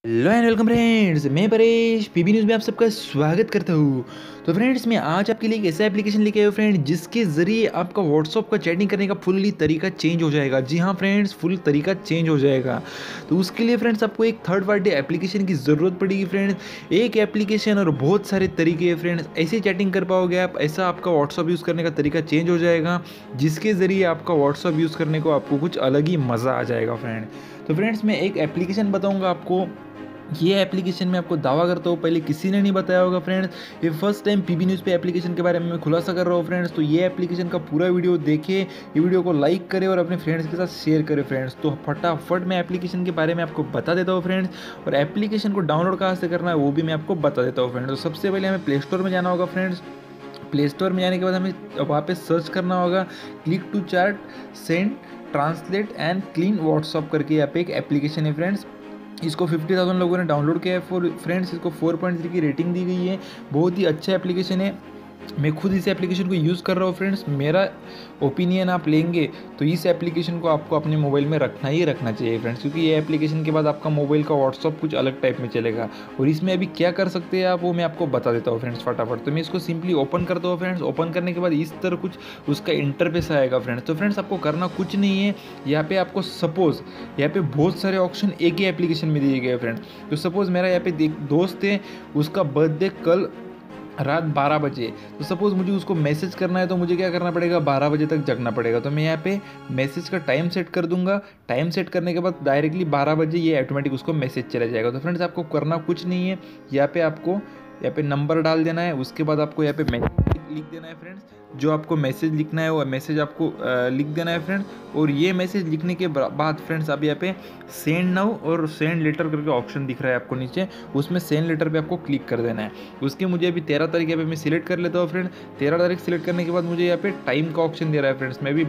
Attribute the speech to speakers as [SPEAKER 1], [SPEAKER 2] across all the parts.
[SPEAKER 1] Hello and welcome friends, मैं Paresh PB news में आप सबका स्वागत करता हूँ। तो फ्रेंड्स, मैं आज आपके लिए एक ऐसा एप्लीकेशन लेके आया हूँ फ्रेंड, जिसके ज़रिए आपका व्हाट्सअप का चैटिंग करने का फुल्ली तरीका चेंज हो जाएगा। जी हाँ फ्रेंड्स, फुल तरीका चेंज हो जाएगा। तो उसके लिए फ्रेंड्स आपको एक थर्ड पार्टी एप्लीकेशन की ज़रूरत पड़ेगी फ्रेंड्स। एक एप्लीकेशन और बहुत सारे तरीके हैं फ्रेंड्स, ऐसे चैटिंग कर पाओगे आप, ऐसा आपका व्हाट्सअप यूज़ करने का तरीका चेंज हो जाएगा, जिसके ज़रिए आपका व्हाट्सअप यूज़ करने को आपको कुछ अलग ही मज़ा आ जाएगा फ्रेंड। तो फ्रेंड्स, मैं एक एप्लीकेशन बताऊँगा आपको। ये एप्लीकेशन मैं आपको दावा करता हूँ पहले किसी ने नहीं बताया होगा फ्रेंड्स। ये फर्स्ट टाइम पीबी न्यूज़ पे एप्लीकेशन के बारे में मैं खुलासा कर रहा हूँ फ्रेंड्स। तो ये एप्लीकेशन का पूरा वीडियो देखें, ये वीडियो को लाइक करें और अपने फ्रेंड्स के साथ शेयर करें फ्रेंड्स। तो फटाफट मैं एप्लीकेशन के बारे में आपको बता देता हूँ फ्रेंड्स, और एप्लीकेशन को डाउनलोड कहाँ से करना है वो भी मैं आपको बता देता हूँ फ्रेंड्स। तो सबसे पहले हमें प्ले स्टोर में जाना होगा फ्रेंड्स। प्ले स्टोर में जाने के बाद हमें वहाँ पे सर्च करना होगा click to chat send translate and clean WhatsApp करके। यहाँ पे एक एप्लीकेशन है फ्रेंड्स, इसको 50,000 लोगों ने डाउनलोड किया है फॉर फ्रेंड्स। इसको 4.3 की रेटिंग दी गई है। बहुत ही अच्छा एप्लीकेशन है। मैं खुद इस एप्लीकेशन को यूज़ कर रहा हूँ फ्रेंड्स। मेरा ओपिनियन आप लेंगे तो इस एप्लीकेशन को आपको अपने मोबाइल में रखना ही रखना चाहिए फ्रेंड्स, क्योंकि ये एप्लीकेशन के बाद आपका मोबाइल का व्हाट्सअप कुछ अलग टाइप में चलेगा। और इसमें अभी क्या कर सकते हैं आप, वो मैं आपको बता देता हूँ फ्रेंड्स फटाफट। तो मैं इसको सिंपली ओपन करता हूँ फ्रेंड्स। ओपन करने के बाद इस तरह कुछ उसका इंटरफेस आएगा फ्रेंड्स। तो फ्रेंड्स, आपको करना कुछ नहीं है। यहाँ पे आपको सपोज़ यहाँ पे बहुत सारे ऑप्शन एक ही एप्लीकेशन में दिए गए फ्रेंड्स। तो सपोज़ मेरा यहाँ पे दोस्त है, उसका बर्थडे कल रात 12 बजे। तो सपोज़ मुझे उसको मैसेज करना है, तो मुझे क्या करना पड़ेगा, 12 बजे तक जगना पड़ेगा। तो मैं यहाँ पे मैसेज का टाइम सेट कर दूंगा। टाइम सेट करने के बाद डायरेक्टली 12 बजे ये ऑटोमेटिक उसको मैसेज चला जाएगा। तो फ्रेंड्स, आपको करना कुछ नहीं है। यहाँ पे आपको यहाँ पे नंबर डाल देना है। उसके बाद आपको यहाँ पे मैसेज लिख देना है फ्रेंड्स। जो आपको मैसेज लिखना है वो मैसेज आपको लिख देना है फ्रेंड्स। और ये मैसेज लिखने के बाद फ्रेंड्स, अब यहाँ पे सेंड नाउ और सेंड लेटर करके ऑप्शन दिख रहा है आपको नीचे, उसमें सेंड लेटर पे आपको क्लिक कर देना है। उसके मुझे अभी 13 तारीख यहाँ पे मैं सिलेक्ट कर लेता हूँ फ्रेंड। 13 तारीख सिलेक्ट करने के बाद मुझे यहाँ पे टाइम का ऑप्शन दे रहा है फ्रेंड्स। मैं भी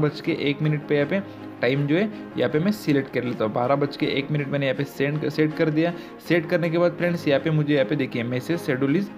[SPEAKER 1] 12:01 पे यहाँ पे टाइम जो है यहाँ पे मैं सिलेक्ट कर लेता हूँ। 12:01 मैंने यहाँ पे सेट कर दिया। सेट करने के बाद फ्रेंड्स, यहाँ पे मुझे यहाँ पे देखिए मैसेज शेड्यूल इज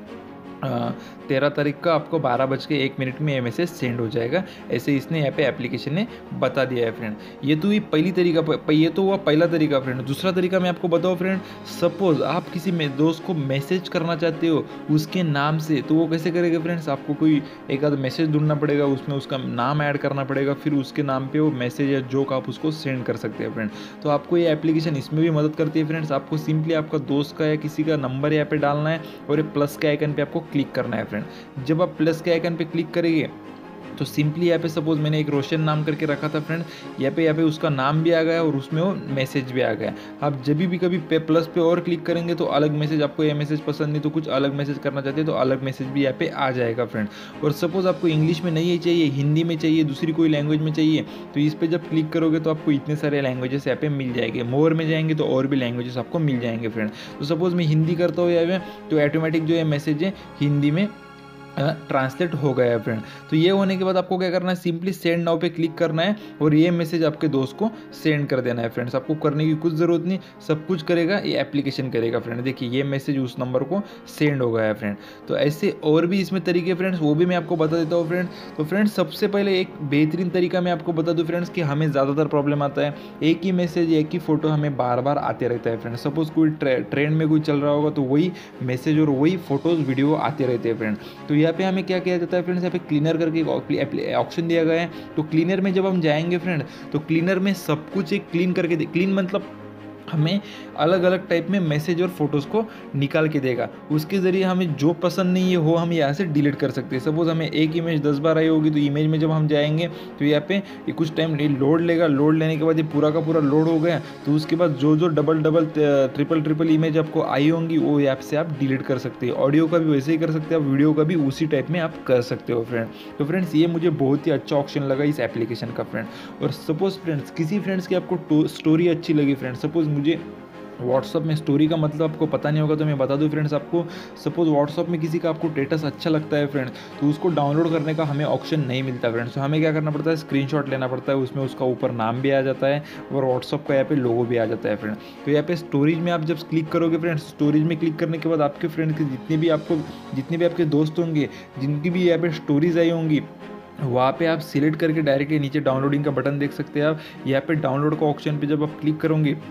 [SPEAKER 1] 13 तारीख का आपको 12:01 में ये मैसेज सेंड हो जाएगा। ऐसे इसने यहाँ पे एप्लीकेशन ने बता दिया है फ्रेंड। ये तो ये पहली तरीका, ये तो हुआ पहला तरीका फ्रेंड। दूसरा तरीका मैं आपको बताऊँ फ्रेंड। सपोज आप किसी दोस्त को मैसेज करना चाहते हो उसके नाम से, तो वो कैसे करेगा फ्रेंड्स, आपको कोई एक आध मैसेज ढूंढना पड़ेगा, उसमें उसका नाम ऐड करना पड़ेगा, फिर उसके नाम पर वो मैसेज या जोक आप उसको सेंड कर सकते हैं फ्रेंड। तो आपको ये एप्लीकेशन इसमें भी मदद करती है फ्रेंड्स। आपको सिंपली आपका दोस्त का या किसी का नंबर यहाँ पे डालना है और ये प्लस के आइकन पे आपको क्लिक करना है फ्रेंड। जब आप प्लस के आइकन पे क्लिक करेंगे तो सिंपली यहाँ पे सपोज मैंने एक रोशन नाम करके रखा था फ्रेंड, यहाँ पे उसका नाम भी आ गया और उसमें वो मैसेज भी आ गया। आप जब भी कभी प्लस पे और क्लिक करेंगे तो अलग मैसेज, आपको ये मैसेज पसंद नहीं तो कुछ अलग मैसेज करना चाहते हैं तो अलग मैसेज भी यहाँ पे आ जाएगा फ्रेंड। और सपोज आपको इंग्लिश में नहीं चाहिए, हिंदी में चाहिए, दूसरी कोई लैंग्वेज में चाहिए, तो इस पर जब क्लिक करोगे तो आपको इतने सारे लैंग्वेजेस यहाँ पे मिल जाएंगे। मोर में जाएंगे तो और भी लैंग्वेजेस आपको मिल जाएंगे फ्रेंड। तो सपोज मैं हिंदी करता हूँ यहाँ पे, तो ऑटोमेटिक जो है मैसेज है हिंदी में ट्रांसलेट हो गया है फ्रेंड। तो ये होने के बाद आपको क्या करना है, सिंपली सेंड नाउ पे क्लिक करना है और ये मैसेज आपके दोस्त को सेंड कर देना है फ्रेंड्स। आपको करने की कुछ ज़रूरत नहीं, सब कुछ करेगा ये एप्लीकेशन करेगा फ्रेंड। देखिए ये मैसेज उस नंबर को सेंड हो गया है फ्रेंड। तो ऐसे और भी इसमें तरीके फ्रेंड्स, वो भी मैं आपको बता देता हूँ फ्रेंड। तो फ्रेंड्स, सबसे पहले एक बेहतरीन तरीका मैं आपको बता दूँ फ्रेंड्स कि हमें ज़्यादातर प्रॉब्लम आता है एक ही मैसेज एक ही फोटो हमें बार बार आते रहता है फ्रेंड। सपोज कोई ट्रेंड में कोई चल रहा होगा तो वही मैसेज और वही फोटोज़ वीडियो आते रहते हैं फ्रेंड। तो यहाँ पे हमें क्या किया जाता है फ्रेंड्स, यहाँ पे क्लीनर करके एक ऑप्शन दिया गया है। तो क्लीनर में जब हम जाएंगे फ्रेंड, तो क्लीनर में सब कुछ एक क्लीन करके क्लीन मतलब हमें अलग अलग टाइप में मैसेज और फोटोज़ को निकाल के देगा। उसके ज़रिए हमें जो पसंद नहीं है वो हम यहाँ से डिलीट कर सकते हैं। सपोज़ हमें एक इमेज 10 बार आई होगी, तो इमेज में जब हम जाएंगे तो यहाँ पे ये कुछ टाइम लोड लेगा। लोड लेने के बाद ये पूरा का पूरा लोड हो गया, तो उसके बाद जो जो डबल डबल ट्रिपल इमेज आपको आई होंगी वो ऐप से आप डिलीट कर सकते हैं। ऑडियो का भी वैसे ही कर सकते हैं आप, वीडियो का भी उसी टाइप में आप कर सकते हो फ्रेंड। तो फ्रेंड्स, ये मुझे बहुत ही अच्छा ऑप्शन लगा इस एप्लीकेशन का फ्रेंड। और सपोज़ फ्रेंड्स, किसी फ्रेंड्स की आपको स्टोरी अच्छी लगी फ्रेंड, सपोज़ मुझे व्हाट्सअप में स्टोरी का मतलब आपको पता नहीं होगा तो मैं बता दूं फ्रेंड्स आपको। सपोज व्हाट्सअप में किसी का आपको स्टेटस अच्छा लगता है फ्रेंड्स, तो उसको डाउनलोड करने का हमें ऑप्शन नहीं मिलता फ्रेंड्स। तो हमें क्या करना पड़ता है, स्क्रीनशॉट लेना पड़ता है, उसमें उसका ऊपर नाम भी आ जाता है और व्हाट्सअप का यहाँ पे लोगो भी आ जाता है फ्रेंड। तो यहाँ पे स्टोरेज में आप जब क्लिक करोगे फ्रेंड्स, स्टोरेज में क्लिक करने के बाद आपके फ्रेंड के जितने भी आपके दोस्त होंगे, जिनकी भी यहाँ पे स्टोरीज आई होंगी, वहाँ पे आप सिलेक्ट करके डायरेक्टली नीचे डाउनलोडिंग का बटन देख सकते हैं आप। यहाँ पे डाउनलोड का ऑप्शन पे जब आप क्लिक करोगे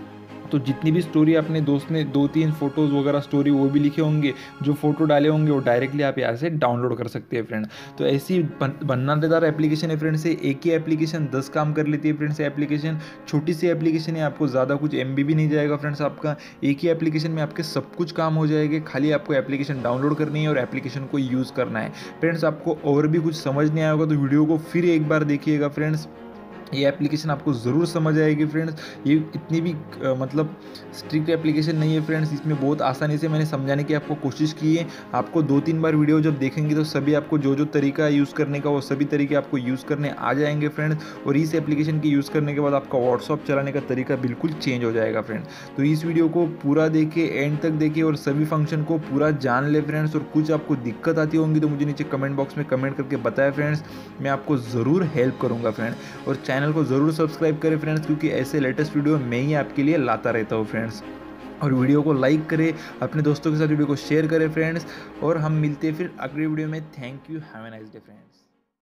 [SPEAKER 1] तो जितनी भी स्टोरी अपने दोस्त ने 2-3 फ़ोटोज़ वगैरह स्टोरी वो भी लिखे होंगे, जो फ़ोटो डाले होंगे वो डायरेक्टली आप यहाँ से डाउनलोड कर सकते हैं फ्रेंड। तो ऐसी बनानेदार एप्लीकेशन है फ्रेंड्स, एक ही एप्लीकेशन 10 काम कर लेती है फ्रेंड्स। एप्लीकेशन छोटी सी एप्लीकेशन है, आपको ज़्यादा कुछ MB भी नहीं जाएगा फ्रेंड्स आपका। एक ही एप्लीकेशन में आपके सब कुछ काम हो जाएंगे, खाली आपको एप्लीकेशन डाउनलोड करनी है और एप्लीकेशन को यूज़ करना है फ्रेंड्स। आपको और भी कुछ समझ नहीं आया होगा तो वीडियो को फिर एक बार देखिएगा फ्रेंड्स, ये एप्लीकेशन आपको ज़रूर समझ आएगी फ्रेंड्स। ये इतनी भी मतलब स्ट्रिक्ट एप्लीकेशन नहीं है फ्रेंड्स, इसमें बहुत आसानी से मैंने समझाने की आपको कोशिश की है। आपको 2-3 बार वीडियो जब देखेंगे तो सभी आपको जो जो तरीका यूज़ करने का वो सभी तरीके आपको यूज़ करने आ जाएंगे फ्रेंड्स। और इस एप्लीकेशन की यूज़ करने के बाद आपका व्हाट्सअप चलाने का तरीका बिल्कुल चेंज हो जाएगा फ्रेंड्स। तो इस वीडियो को पूरा देखिए, एंड तक देखिए और सभी फंक्शन को पूरा जान ले फ्रेंड्स। और कुछ आपको दिक्कत आती होंगी तो मुझे नीचे कमेंट बॉक्स में कमेंट करके बताएं फ्रेंड्स, मैं आपको ज़रूर हेल्प करूँगा फ्रेंड। और चैनल को ज़रूर सब्सक्राइब करें फ्रेंड्स, क्योंकि ऐसे लेटेस्ट वीडियो मैं ही आपके लिए लाता रहता हूँ फ्रेंड्स। और वीडियो को लाइक करें, अपने दोस्तों के साथ वीडियो को शेयर करें फ्रेंड्स। और हम मिलते हैं फिर अगली वीडियो में। Thank you, have a nice day friends.